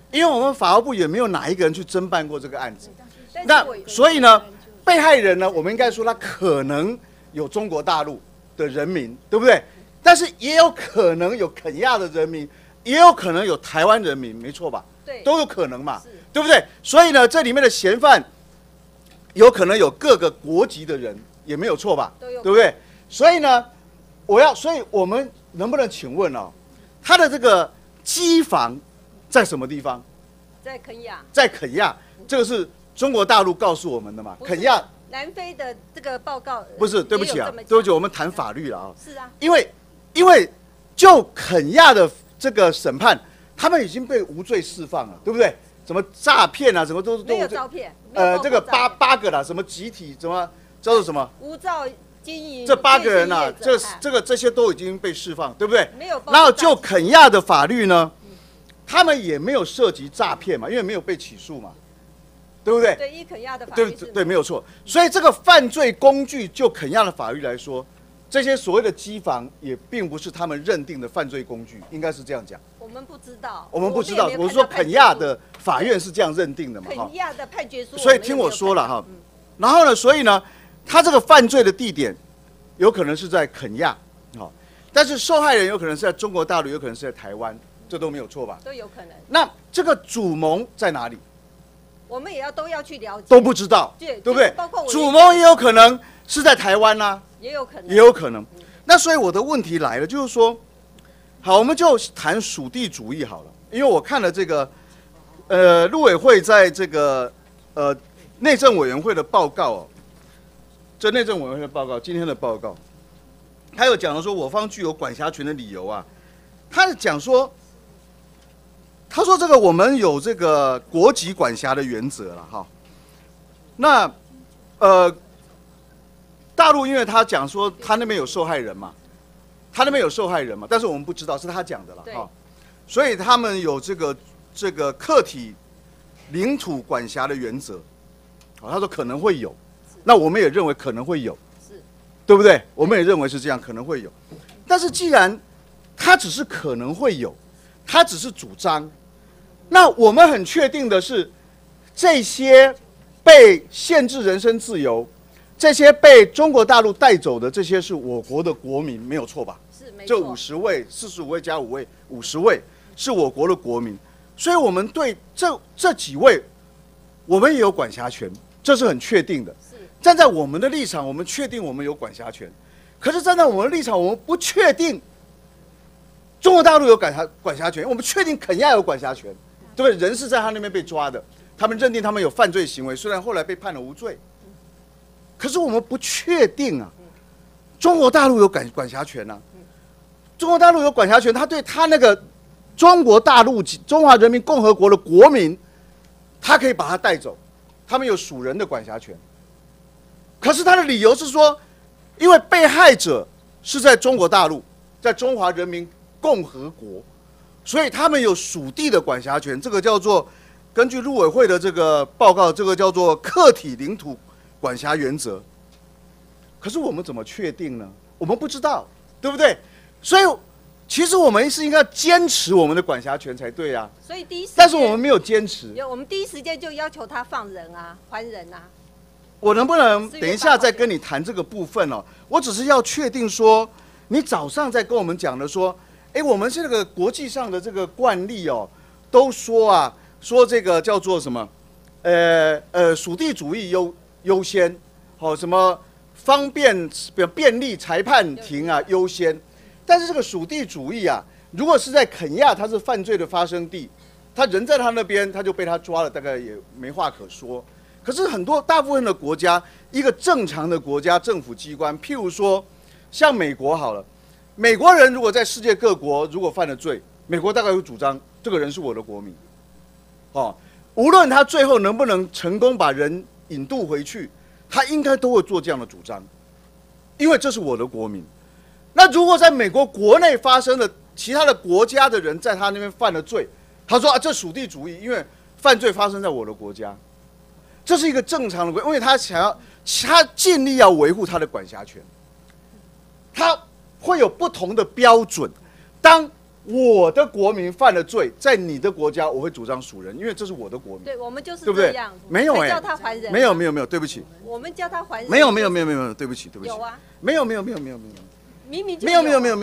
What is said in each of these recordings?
因为我们法务部也没有哪一个人去侦办过这个案子。那所以呢，被害人呢，我们应该说他可能有中国大陆的人民，对不对？但是也有可能有肯亚的人民，也有可能有台湾人民，没错吧？ 对， 都有可能嘛，对不对？所以呢，这里面的嫌犯有可能有各个国籍的人，也没有错吧？对不对？所以呢，所以我们能不能请问哦，他的这个机房在什么地方？ 在肯亚。 在肯亚，这个是中国大陆告诉我们的嘛？肯亚。 南非的这个报告不是，对不起啊，对不起，我们谈法律了啊。 是啊。 因为就肯亚的这个审判，他们已经被无罪释放了，对不对？什么诈骗啊，什么都没有照片。 这个八个啦，什么集体什么叫做什么无照经营， 这8个人啊，这些都已经被释放，对不对？ 没有。 然后就肯亚的法律呢，他们也没有涉及诈骗嘛，因为没有被起诉嘛。对不对？ 对，依肯亚的法律对，没有错。所以这个犯罪工具，就肯亚的法律来说，这些所谓的机房也并不是他们认定的犯罪工具，应该是这样讲。 我们不知道。 我们不知道，我是说肯亚的法院是这样认定的嘛？ 肯亚的判决书。 所以听我说了哈，然后呢，所以呢，他这个犯罪的地点有可能是在肯亚，好，但是受害人有可能是在中国大陆，有可能是在台湾，这都没有错吧？ 都有可能。 那这个主谋在哪里？ 我们也都要去了解， 都不知道，对不对？主谋也有可能是在台湾啦， 也有可能， 也有可能。那所以我的问题来了，就是说，好，我们就谈属地主义好了，因为我看了这个，陆委会在这个内政委员会的报告哦，这内政委员会的报告，今天的报告，他有讲了说我方具有管辖权的理由啊，他是讲说。他说：“这个我们有这个国籍管辖的原则了哈。那大陆因为他讲说他那边有受害人嘛，但是我们不知道是他讲的了哈。所以他们有这个客体领土管辖的原则。他说可能会有，那我们也认为可能会有，对不对？我们也认为是这样，可能会有。但是既然他只是可能会有，他只是主张。”那我们很确定的是，这些被限制人身自由、这些被中国大陆带走的，这些是我国的国民，没有错吧？ 是没错。 这50位、45位加5位，50位是我国的国民，所以我们对这几位，我们也有管辖权，这是很确定的。站在我们的立场，我们确定我们有管辖权，可是站在我们的立场，我们不确定中国大陆有管辖权，我们确定肯亚有管辖权。对不对？人是在他那边被抓的，他们认定他们有犯罪行为，虽然后来被判了无罪，可是我们不确定啊。中国大陆有管辖权啊，中国大陆有管辖权，他对他那个中国大陆中华人民共和国的国民，他可以把他带走，他们有属人的管辖权。可是他的理由是说，因为被害者是在中国大陆，在中华人民共和国。所以他们有属地的管辖权，这个叫做根据陆委会的这个报告，这个叫做客体领土管辖原则。可是我们怎么确定呢？我们不知道，对不对？所以其实我们是应该坚持我们的管辖权才对啊。 所以第一时间， 但是我们没有坚持。 我们第一时间就要求他放人啊，还人啊。 我能不能等一下再跟你谈这个部分哦？我只是要确定说，你早上在跟我们讲的说。我们这个国际上的这个惯例哦，都说这个叫做什么，属地主义优先，什么便利裁判庭啊优先，但是这个属地主义啊，如果是在肯亚，它是犯罪的发生地，他人在他那边，他就被他抓了，大概也没话可说。可是大部分的国家，一个正常的国家政府机关，譬如说像美国好了。美国人如果在世界各国如果犯了罪，美国大概会主张这个人是我的国民，无论他最后能不能成功把人引渡回去，他应该都会做这样的主张，因为这是我的国民。那如果在美国国内发生了其他的国家的人在他那边犯了罪，他说这属地主义，因为犯罪发生在我的国家，这是一个正常的规，因为他尽力要维护他的管辖权，他。会有不同的标准。当我的国民犯了罪，在你的国家我会主张属人，因为这是我的国民。 对，我们就是对不对这样。 没有叫他还人。 没有，对不起。 我们叫他还人。 没有，对不起。 有啊。 没有。 明明就没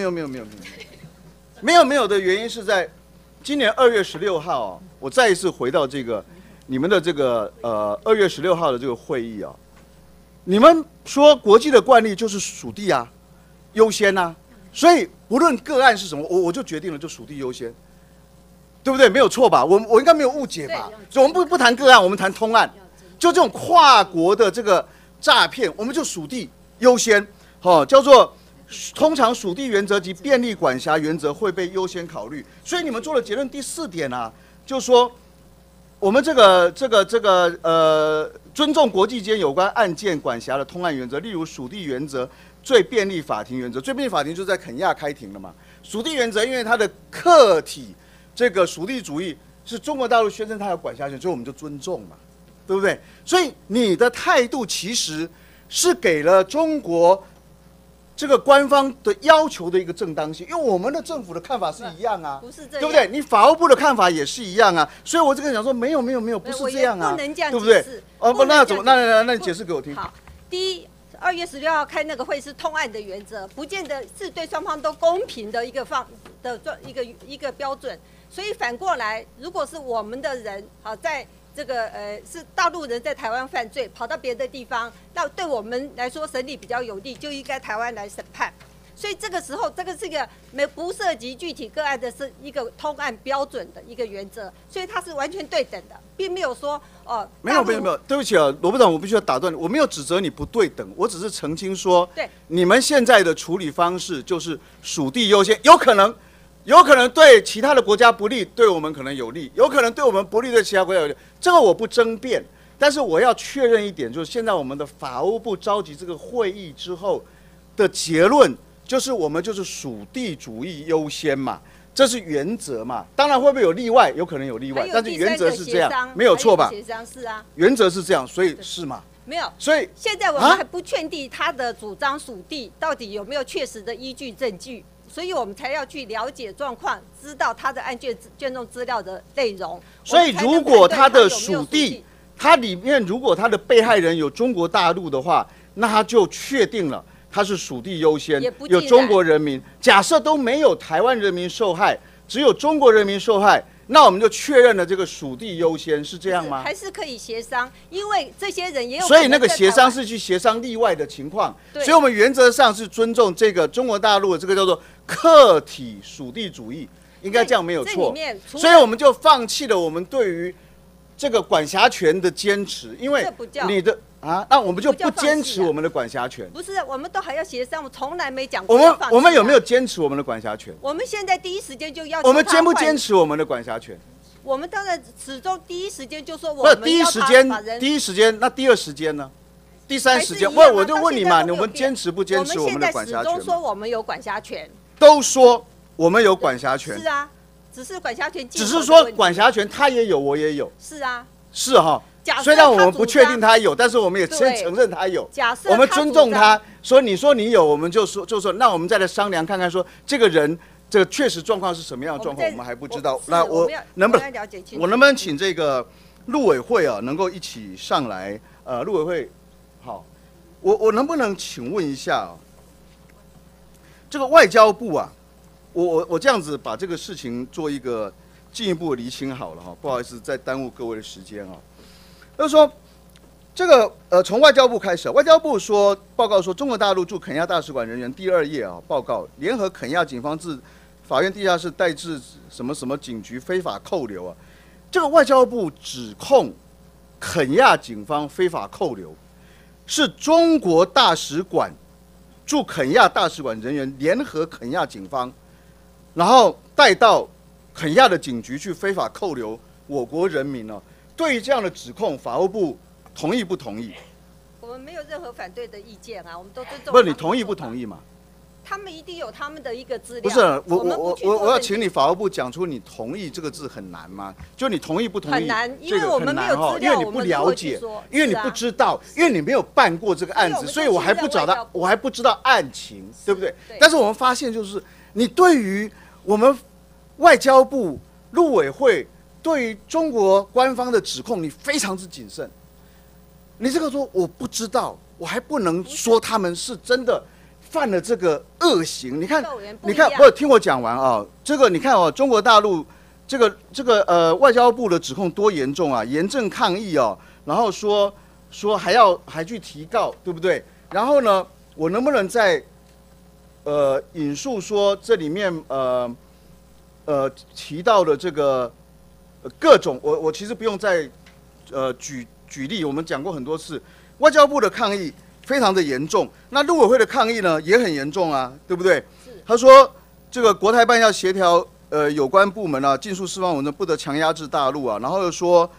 有的原因是在今年2月16号啊，我再一次回到这个你们的这个2月16号的这个会议啊，你们说国际的惯例就是属地啊，优先啊，所以不论个案是什么，我就决定了就属地优先，对不对？没有错吧？我应该没有误解吧？所以我们不谈个案，我们谈通案，就这种跨国的这个诈骗，我们就属地优先，叫做。通常属地原则及便利管辖原则会被优先考虑，所以你们做了结论第4点啊，就说我们尊重国际间有关案件管辖的通案原则，例如属地原则、最便利法庭原则。最便利法庭就是在肯亚开庭了嘛。属地原则因为它的客体这个属地主义是中国大陆宣称它有管辖权，所以我们就尊重嘛，对不对？所以你的态度其实是给了中国。这个官方的要求的一个正当性，因为我们的政府的看法是一样啊， 不是这样， 对不对？你法务部的看法也是一样啊，所以我这个讲说没有，不是这样啊， 不能这样对不对？不，那怎么？那你解释给我听。 好，第一，2月16号开那个会是通案的原则，不见得是对双方都公平的一个标准，所以反过来，如果是我们的人在。这个是大陆人在台湾犯罪，跑到别的地方，那对我们来说审理比较有利，就应该台湾来审判。所以这个时候，这个是一个不涉及具体个案的，是一个通案标准的一个原则，所以它是完全对等的，并没有说没有，对不起啊，罗部长，我必须要打断你，我没有指责你不对等，我只是澄清说， 对， 你们现在的处理方式就是属地优先，有可能对其他的国家不利，对我们可能有利；有可能对我们不利，对其他国家有利。这个我不争辩，但是我要确认一点，就是现在我们的法务部召集这个会议之后的结论，就是我们就是属地主义优先嘛，这是原则嘛。当然会不会有例外？有可能有例外，但是原则是这样，没有错吧？ 协商是啊， 原则是这样，所以是吗？ 没有， 所以现在我们还不确定他的主张属地到底有没有确实的依据证据。所以我们才要去了解状况，知道他的案卷宗资料的内容。 所以，如果他的属地，它里面如果他的被害人有中国大陆的话，那他就确定了他是属地优先，有中国人民。假设都没有台湾人民受害，只有中国人民受害，那我们就确认了这个属地优先，是这样吗？ 还是可以协商，因为这些人也有。 所以那个协商是去协商例外的情况，所以我们原则上是尊重这个中国大陆的这个叫做客体属地主义，应该这样没有错。所以我们就放弃了我们对于这个管辖权的坚持，因为你的那我们就不坚持我们的管辖权。 不是，我们都还要协商，我从来没讲过。 我们有没有坚持我们的管辖权？ 我们现在第一时间就要求他。 我们坚不坚持我们的管辖权？ 我们当然始终第一时间就说我们要第一时间，那第二时间呢？第三时间，我就问你嘛，我们坚持不坚持我们的管辖权？ 我们现在始终说我们有管辖权， 都说我们有管辖权。 是啊，只是管辖权， 只是说管辖权他也有，我也有。 是啊， 是哈。虽然我们不确定他有，但是我们也先承认他有。 假设我们尊重他，说你说你有，我们就说，那我们再来商量看看，说这个人这个确实状况是什么样的状况，我们还不知道。那我能不能请这个陆委会啊，能够一起上来？陆委会，好，我能不能请问一下啊？这个外交部啊，我这样子把这个事情做一个进一步的厘清好了哈，不好意思再耽误各位的时间啊。就是说，这个从外交部开始，外交部报告说，中国大陆驻肯亚大使馆人员第2页啊，报告联合肯亚警方自法院地下室带至什么什么警局非法扣留啊，这个外交部指控肯亚警方非法扣留，是中国大使馆驻肯亚大使馆人员联合肯亚警方，然后带到肯亚的警局去非法扣留我国人民呢。对于这样的指控，法务部同意不同意？ 我们没有任何反对的意见啊，我们都尊重。 不是你同意不同意嘛？ 他们一定有他们的一个资料。 不是我要请你法务部讲出你同意这个字很难吗？就你同意不同意？ 很难，因为我们没有资料， 因为你不了解，因为你不知道，因为你没有办过这个案子，所以我还不知道案情，对不对？但是我们发现就是你对于我们外交部、陆委会对于中国官方的指控，你非常之谨慎。你这个说我不知道，我还不能说他们是真的犯了这个恶行。你看，不听我讲完啊？这个你看哦，中国大陆这个外交部的指控多严重啊，严正抗议哦，然后说还去提告，对不对？然后呢，我能不能再引述说这里面提到的这个各种，我其实不用再举例，我们讲过很多次，外交部的抗议非常的严重，那陆委会的抗议呢也很严重啊，对不对？他说这个国台办要协调有关部门啊，尽速释放文件，不得强压制大陆啊，然后又说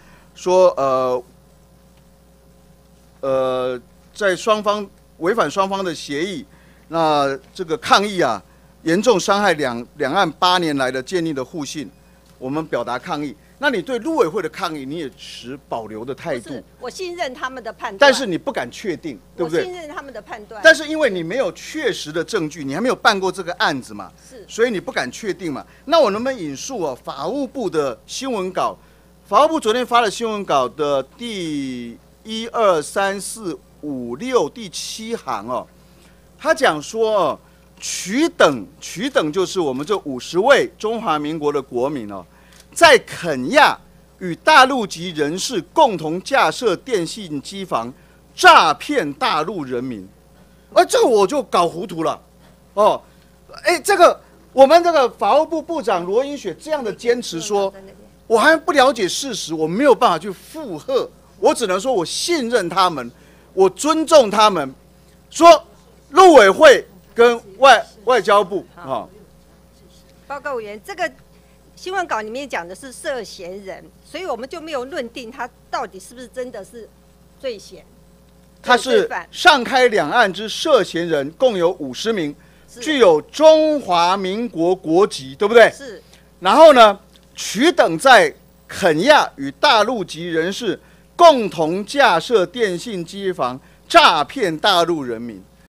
在双方违反双方的协议，那这个抗议啊，严重伤害两岸8年来的建立的互信，我们表达抗议。那你对陆委会的抗议，你也持保留的态度。 我信任他们的判断， 但是你不敢确定，对不对？ 我信任他们的判断。 但是因为你没有确实的证据，你还没有办过这个案子嘛，所以你不敢确定嘛。那我能不能引述啊法务部的新闻稿？法务部昨天发的新闻稿的第1、2、3、4、5、6第7行哦，他讲说取等就是我们这50位中华民国的国民哦。在肯亚与大陆籍人士共同架设电信机房，诈骗大陆人民，这个我就搞糊涂了，哦，这个我们这个法务部部长罗英雪这样的坚持说，我还不了解事实，我没有办法去附和，我只能说我信任他们，我尊重他们。说陆委会跟外交部啊， 报告委员，这个新闻稿里面讲的是涉嫌人，所以我们就没有论定他到底是不是真的是罪嫌。 他是上开两岸之涉嫌人共有50名，具有中华民国国籍，对不对？ 是。 然后呢，取等在肯亚与大陆籍人士共同架设电信机房，诈骗大陆人民。